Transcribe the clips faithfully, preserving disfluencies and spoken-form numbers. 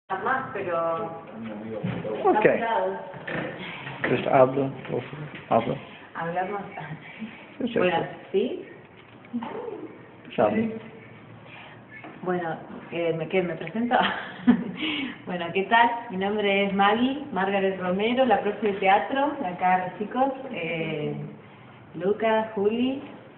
más, pero... Ok. Pues hablo, por favor, hablo. Hablamos... Sí, sí. Bueno, ¿sí? Pues hablo. Bueno, eh, ¿me, ¿qué, ¿me presento? Bueno, ¿qué tal? Mi nombre es Maggie, Margaret Romero, la profe de teatro, de acá los chicos, eh, Lucas, Juli.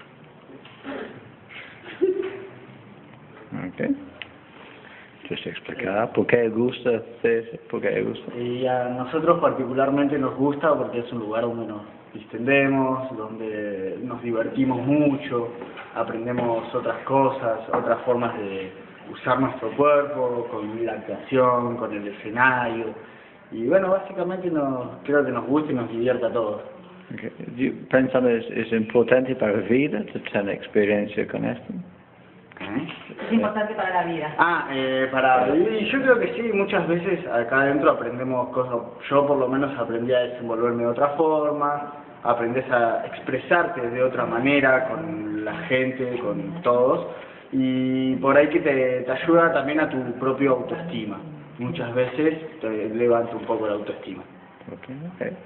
Ok. Entonces explicar por qué gusta, sí, por qué gusta. Y a nosotros particularmente nos gusta porque es un lugar donde nos distendemos, donde nos divertimos mucho, aprendemos otras cosas, otras formas de usar nuestro cuerpo, con la actuación, con el escenario. Y bueno, básicamente nos, creo que nos gusta y nos divierte a todos. Okay. ¿Piensan es, es importante para la vida tener experiencia con esto? ¿Eh? Es importante para la vida. Ah, eh, para y yo creo que sí, muchas veces acá adentro aprendemos cosas, yo por lo menos aprendí a desenvolverme de otra forma, aprendes a expresarte de otra manera con la gente, con todos, y por ahí que te, te ayuda también a tu propia autoestima. Muchas veces te levanta un poco la autoestima. Okay, okay.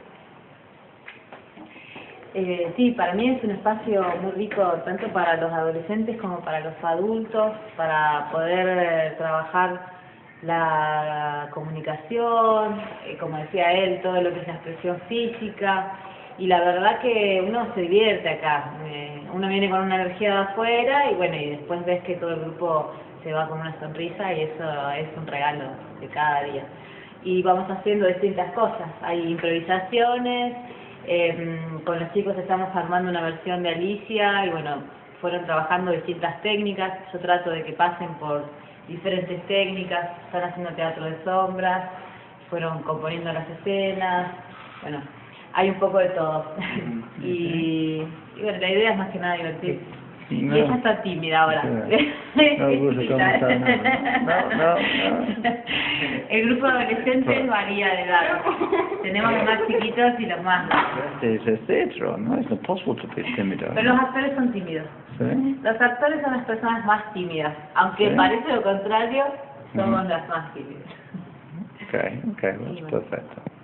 Eh, sí, para mí es un espacio muy rico tanto para los adolescentes como para los adultos, para poder eh, trabajar la comunicación, eh, como decía él, todo lo que es la expresión física, y la verdad que uno se divierte acá, eh, uno viene con una energía de afuera y bueno, y después ves que todo el grupo se va con una sonrisa y eso es un regalo de cada día. Y vamos haciendo distintas cosas, hay improvisaciones. Eh, con los chicos estamos armando una versión de Alicia y bueno, fueron trabajando distintas técnicas. Yo trato de que pasen por diferentes técnicas, están haciendo teatro de sombras, fueron componiendo las escenas, bueno, hay un poco de todo. y, y bueno, la idea es más que nada divertirse. No. Y ella está tímida ahora. No, no, no, no. El grupo de adolescentes varía de edad. Tenemos los más chiquitos y los más grandes. Es teatro, no es imposible to be tímido. Pero los actores son tímidos. ¿Sí? Los actores son las personas más tímidas. Aunque ¿Sí? parece lo contrario, somos Uh-huh. las más tímidas. Okay, okay, that's perfect.